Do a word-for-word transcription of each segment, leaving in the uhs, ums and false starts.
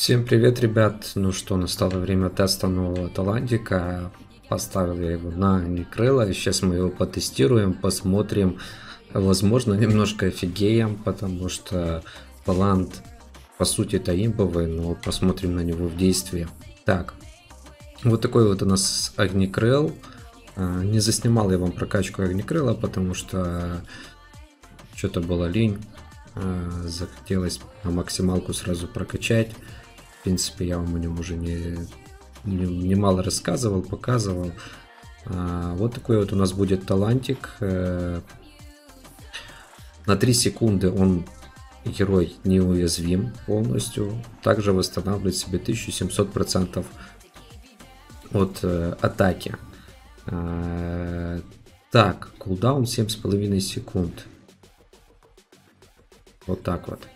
Всем привет, ребят! Ну что, настало время теста нового талантика. Поставил я его на Некрыла. Сейчас мы его потестируем, посмотрим. Возможно, немножко офигеем, потому что талант по сути это имбовый, но посмотрим на него в действии. Так, вот такой вот у нас Огнекрыл. Не заснимал я вам прокачку Огнекрыла, потому что что-то было лень. Захотелось на максималку сразу прокачать. В принципе, я вам о нем уже не, не, немало рассказывал, показывал. А, вот такой вот у нас будет талантик. На три секунды он, герой, неуязвим полностью. Также восстанавливает себе тысячу семьсот процентов от э, атаки. А, так, кулдаун семь с половиной секунд. Вот так вот.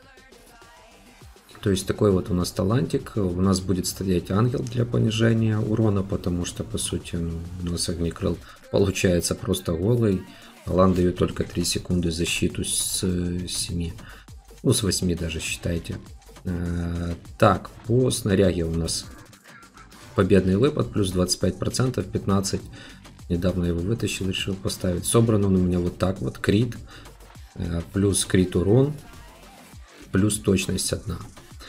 То есть такой вот у нас талантик. У нас будет стоять ангел для понижения урона, потому что по сути ну, у нас Огнекрыл получается просто голый. Талант дает только три секунды защиту с семи. Ну с восьми даже считайте. А, так, по снаряге у нас победный выпад плюс двадцать пять процентов, пятнадцать. Недавно его вытащил, решил поставить. Собран он у меня вот так вот. Крит. Плюс крит урон. Плюс точность одна.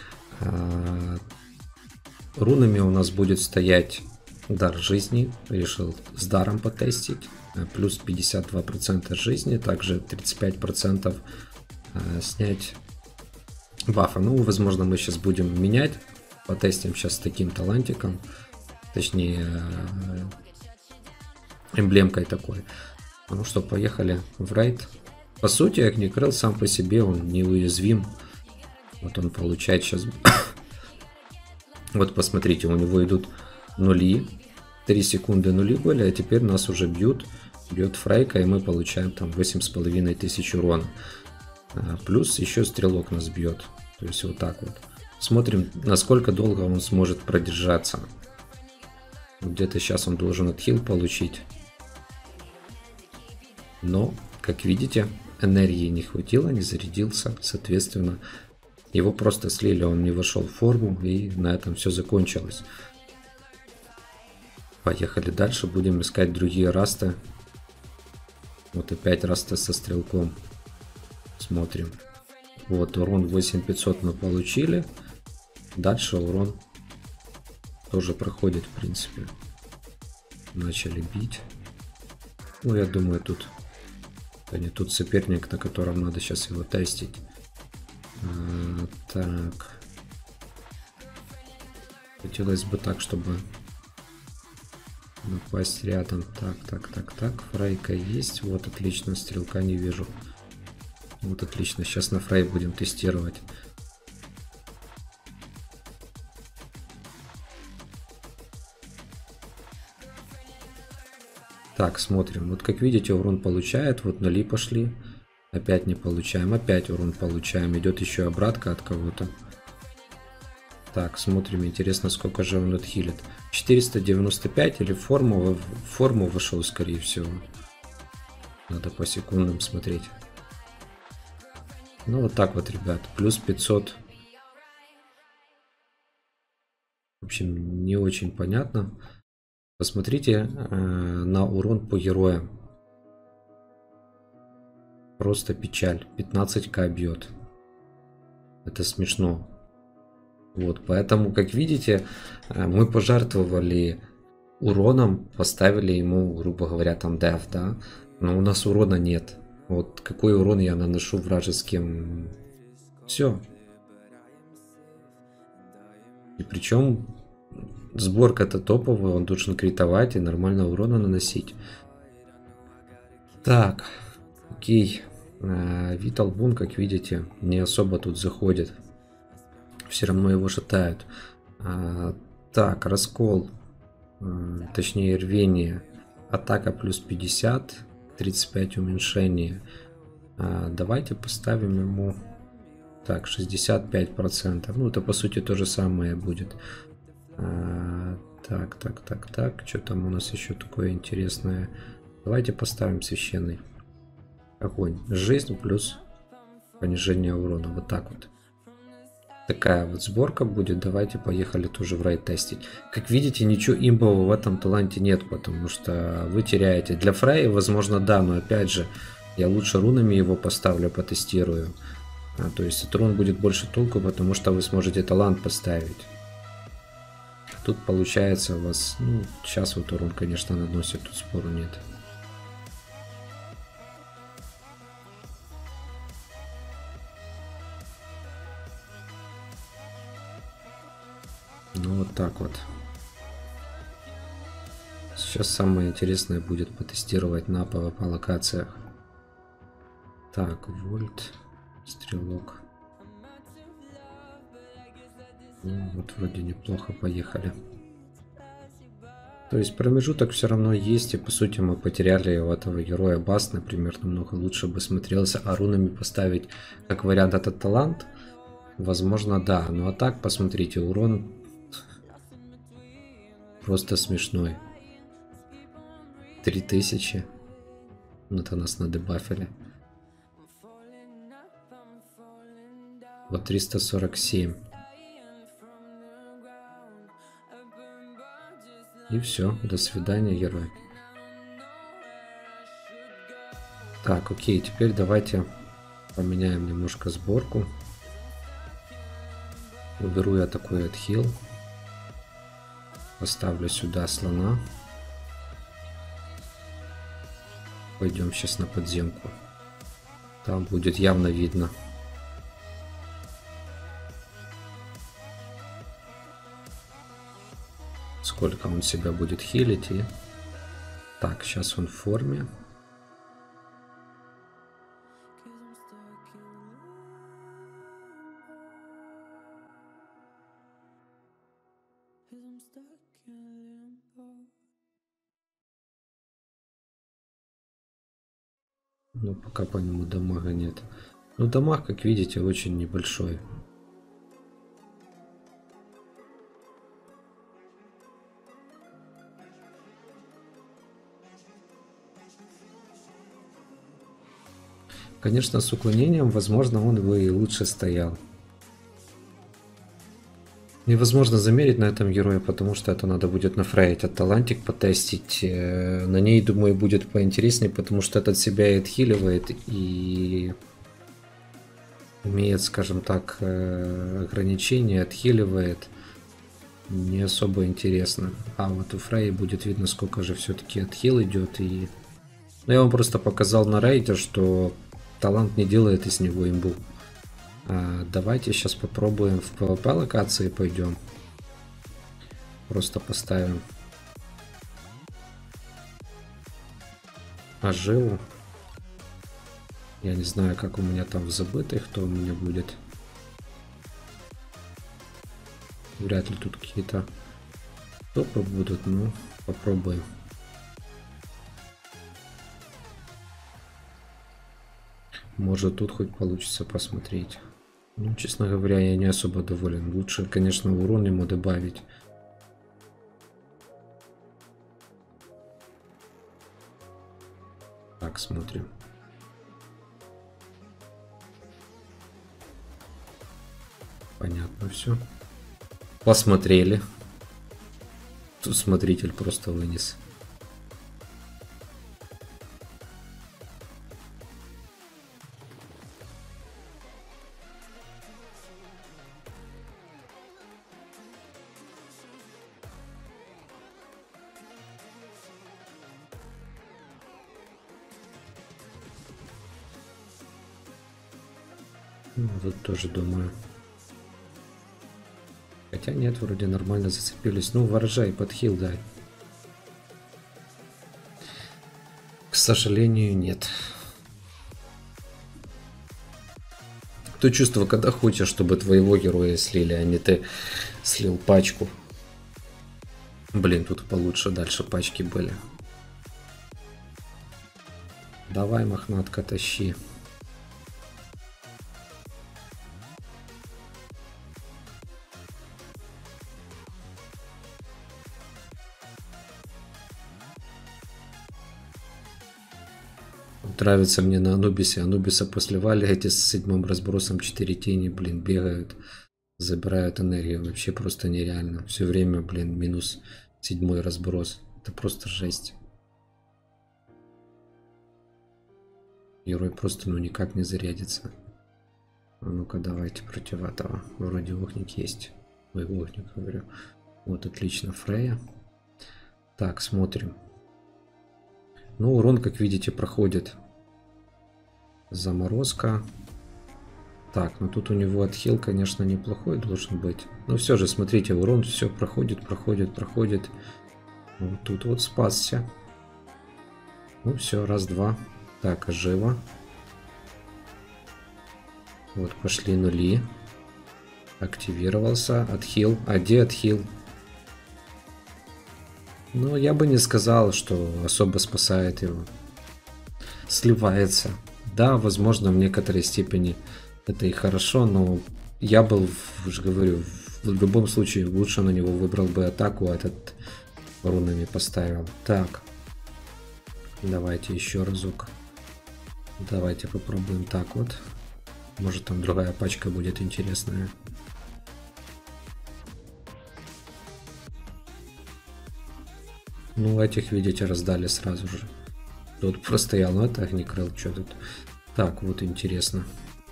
Рунами у нас будет стоять дар жизни. Решил с даром потестить. Плюс пятьдесят два процента жизни. Также тридцать пять процентов снять бафа. Ну, возможно, мы сейчас будем менять. Потестим сейчас с таким талантиком. Точнее, эмблемкой такой. Ну что, поехали в рейд. По сути, Огнекрыл сам по себе, он неуязвим. Вот он получает сейчас... Вот посмотрите, у него идут нули. три секунды нули были, а теперь нас уже бьют. Бьет Фрейка, и мы получаем там восемь с половиной тысяч урона. А, плюс еще стрелок нас бьет. То есть вот так вот. Смотрим, насколько долго он сможет продержаться. Где-то сейчас он должен отхил получить. Но, как видите, энергии не хватило, не зарядился. Соответственно, его просто слили, он не вошел в форму, и на этом все закончилось. Поехали дальше, будем искать другие расты. Вот опять расты со стрелком. Смотрим. Вот урон восемь тысяч пятьсот мы получили. Дальше урон тоже проходит, в принципе. Начали бить. Ну, я думаю, тут... Не тут соперник, на котором надо сейчас его тестить. А, так. Хотелось бы так, чтобы напасть рядом. Так, так, так, так. Фрейка есть. Вот, отлично. Стрелка не вижу. Вот, отлично. Сейчас на фрей будем тестировать. Так, смотрим. Вот как видите, урон получает. Вот нули пошли. Опять не получаем. Опять урон получаем. Идет еще обратка от кого-то. Так, смотрим. Интересно, сколько же он отхилит. четыреста девяносто пять или в форму, в форму вошел, скорее всего. Надо по секундам смотреть. Ну, вот так вот, ребят. Плюс пятьсот. В общем, не очень понятно. Посмотрите э, на урон по героям. Просто печаль. пятнадцать тысяч бьет. Это смешно. Вот, поэтому, как видите, э, мы пожертвовали уроном, поставили ему, грубо говоря, там деф, да. Но у нас урона нет. Вот какой урон я наношу вражеским. Все. И причем... Сборка-то топовая, он должен критовать и нормально урона наносить. Так, окей. Витал Бун, как видите, не особо тут заходит. Все равно его шатают. А, так, раскол. А, точнее, рвение. Атака плюс пятьдесят. тридцать пять уменьшение. А, давайте поставим ему... Так, шестьдесят пять процентов. Ну, это по сути то же самое будет. А, так, так, так, так. Что там у нас еще такое интересное? Давайте поставим священный огонь. Жизнь плюс понижение урона. Вот так вот. Такая вот сборка будет. Давайте поехали тоже в рейд тестить. Как видите, ничего имбового в этом таланте нет, потому что вы теряете. Для Фрей, возможно, да, но опять же, я лучше рунами его поставлю, потестирую. А, то есть от рун будет больше толку, потому что вы сможете талант поставить. Тут получается у вас, ну, сейчас вот урон, конечно, наносит, тут спору нет. Ну вот так вот. Сейчас самое интересное будет потестировать на пэ вэ пэ локациях. Так, вольт, стрелок. Ну, вот вроде неплохо, поехали. То есть промежуток все равно есть, и по сути мы потеряли у этого героя бас, например, намного лучше бы смотрелся, а рунами поставить как вариант этот талант, возможно, да. Ну а так, посмотрите, урон просто смешной. три тысячи. Вот нас надебафили. Вот триста сорок семь. И все, до свидания, герой. Так, окей, теперь давайте поменяем немножко сборку. Уберу я такой отхил. Поставлю сюда слона. Пойдем сейчас на подземку. Там будет явно видно. Сколько он себя будет хилить. И... Так, сейчас он в форме. Но пока по нему дамага нет. Но дамаг, как видите, очень небольшой. Конечно, с уклонением, возможно, он бы и лучше стоял. Невозможно замерить на этом герое, потому что это надо будет на Фрей этот талантик потестить. На ней, думаю, будет поинтереснее, потому что этот себя и отхиливает и имеет, скажем так, ограничения, отхиливает. Не особо интересно. А вот у Фрей будет видно, сколько же все-таки отхил идет. И... Ну, я вам просто показал на рейде, что талант не делает из него имбу. А, давайте сейчас попробуем в пэ вэ пэ локации пойдем. Просто поставим Ажилу. Я не знаю, как у меня там в забытых, кто у меня будет. Вряд ли тут какие-то топы будут, но попробуем. Может, тут хоть получится посмотреть. Ну, честно говоря, я не особо доволен. Лучше, конечно, урон ему добавить. Так, смотрим. Понятно все. Посмотрели. Тут смотритель просто вынес. Тут тоже думаю. Хотя нет, вроде нормально зацепились. Ну, ворожай, подхил, дай. К сожалению, нет. То чувство, когда хочешь, чтобы твоего героя слили, а не ты слил пачку. Блин, тут получше дальше пачки были. Давай, мохнатка, тащи. Нравится мне на Анубисе. Анубиса после Вали эти с седьмым разбросом четыре тени, блин, бегают. забирают энергию. Вообще просто нереально. Все время, блин, минус седьмой разброс. Это просто жесть. Герой просто, ну, никак не зарядится. А ну-ка, давайте против этого. Вроде огник есть. Ой, огник, говорю. Вот, отлично, Фрея. Так, смотрим. Ну, урон, как видите, проходит. Заморозка. Так, ну тут у него отхил, конечно, неплохой должен быть. Но все же, смотрите, урон все проходит, проходит, проходит. Вот тут вот спасся. Ну все, раз-два. Так, живо. Вот, пошли нули. Активировался. Отхил. А где отхил? Ну, я бы не сказал, что особо спасает его. Сливается. Да, возможно, в некоторой степени это и хорошо, но я был, уже говорю, в любом случае лучше на него выбрал бы атаку, а этот рунами поставил. Так. Давайте еще разок. Давайте попробуем так вот. Может, там другая пачка будет интересная. Ну, этих, видите, раздали сразу же. Тут простоял, но это огнекрыл, что тут. Так, вот интересно.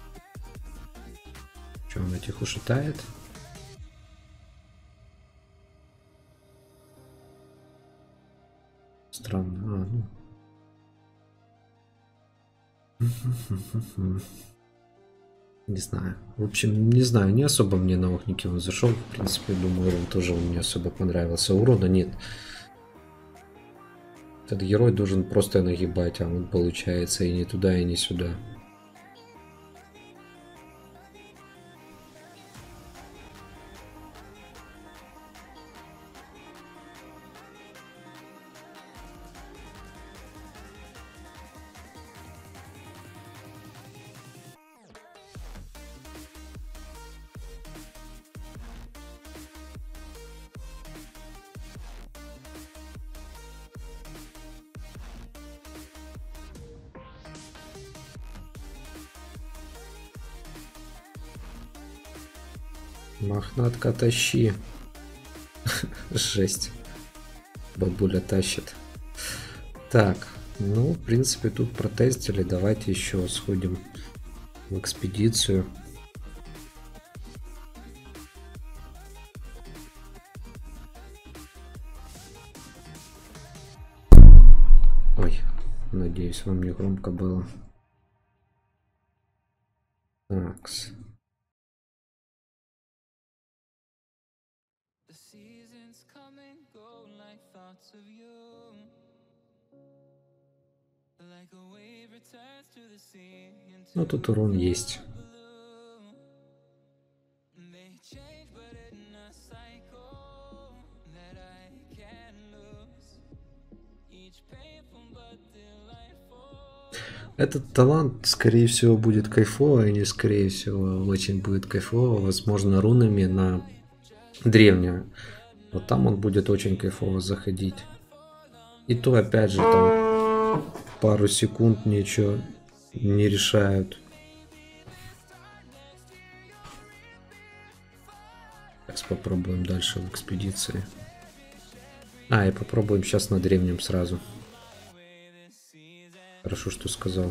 Что, он этих ушатает? Странно. А, ну. Не знаю. В общем, не знаю, не особо мне на огнике он зашел. В принципе, думаю, урон тоже он мне особо понравился. Урона нет. Этот герой должен просто нагибать, а он получается и не туда, и не сюда. Мохнатка, тащи. Жесть. Бабуля тащит. Так, ну, в принципе, тут протестили. Давайте еще сходим в экспедицию. Ой, надеюсь, вам не громко было. Такс. Ну, тут урон есть. Этот талант, скорее всего, будет кайфово, и не скорее всего, очень будет кайфово, возможно, рунами на древнюю. Вот там он будет очень кайфово заходить. И то, опять же, там пару секунд ничего не решают. Сейчас попробуем дальше в экспедиции. А, и попробуем сейчас на древнем сразу. Хорошо, что сказал.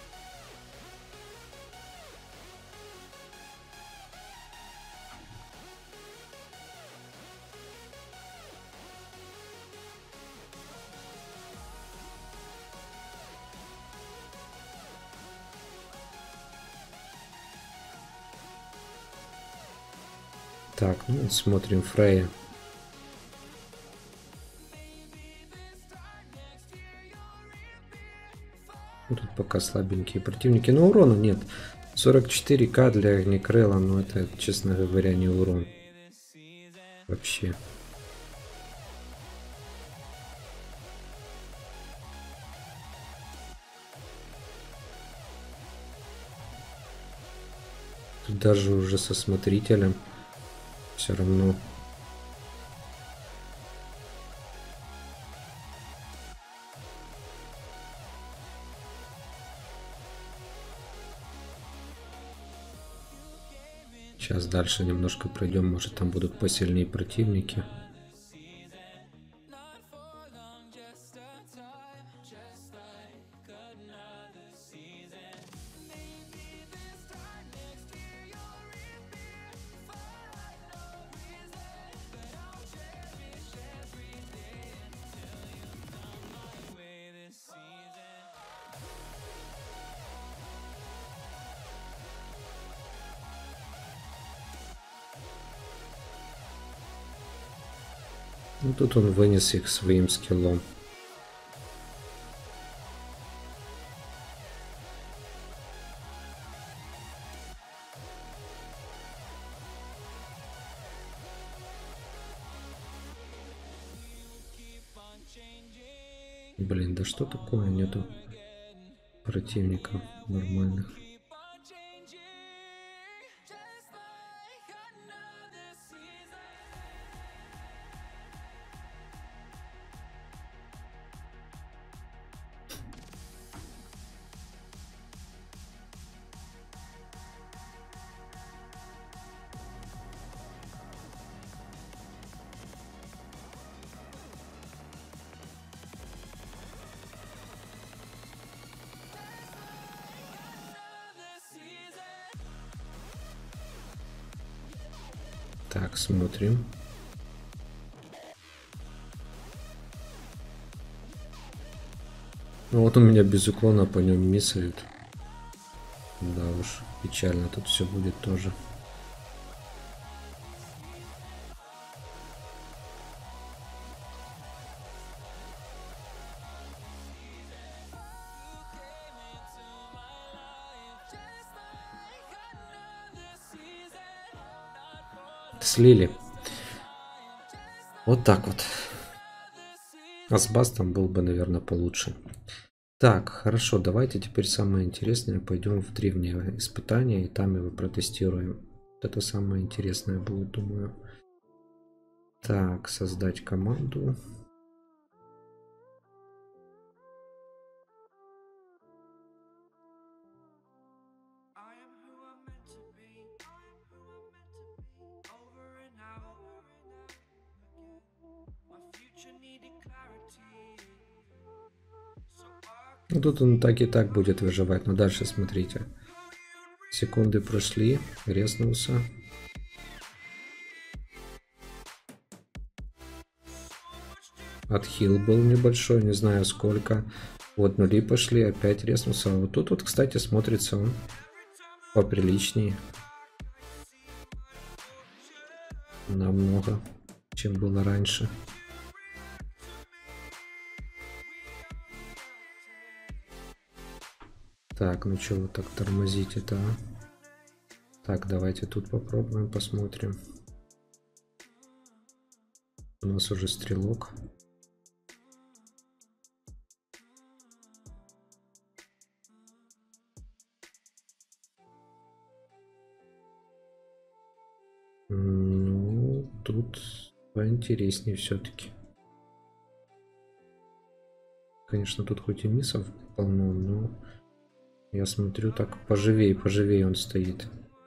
Так, ну смотрим Фрея. Тут пока слабенькие противники, но урона нет. сорок четыре ка для огнекрыла, но это, честно говоря, не урон. Вообще. Тут даже уже со смотрителем все равно. Сейчас дальше немножко пройдем, может там будут посильнее противники. Ну, тут он вынес их своим скиллом. Блин, да что такое? Нету противников нормальных. Так, смотрим. Ну вот у меня без уклона по нем миссают. Да уж, печально тут все будет тоже. Слили. Вот так вот. А с бастом был бы, наверное, получше. Так, хорошо, давайте теперь самое интересное. Пойдем в древнее испытание, и там его протестируем. Это самое интересное будет, думаю. Так, создать команду. Ну, тут он так и так будет выживать. Но дальше смотрите. Секунды прошли. Резнулся. Отхил был небольшой. Не знаю сколько. Вот нули пошли. Опять резнулся. А вот тут вот, кстати, смотрится он поприличнее. Намного, чем было раньше. Так, ну что вы так тормозите-то, а? Так, давайте тут попробуем, посмотрим. У нас уже стрелок. Ну, тут поинтереснее все-таки. Конечно, тут хоть и миссов полно, но я смотрю, так поживее, поживее он стоит.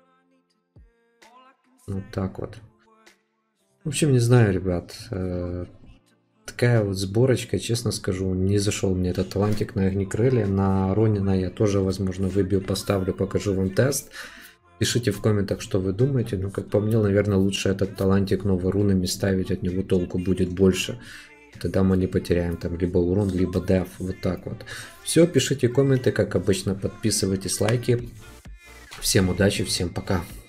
Вот так вот. В общем, не знаю, ребят. Э, такая вот сборочка, честно скажу, не зашел мне этот талантик на огнекрыле. На Ронина я тоже, возможно, выбью, поставлю, покажу вам тест. Пишите в комментах, что вы думаете. Ну, как по мне, наверное, лучше этот талантик новый рунами ставить, от него толку будет больше. Тогда мы не потеряем там либо урон, либо деф. Вот так вот. Все, пишите комменты, как обычно, подписывайтесь, лайки. Всем удачи, всем пока.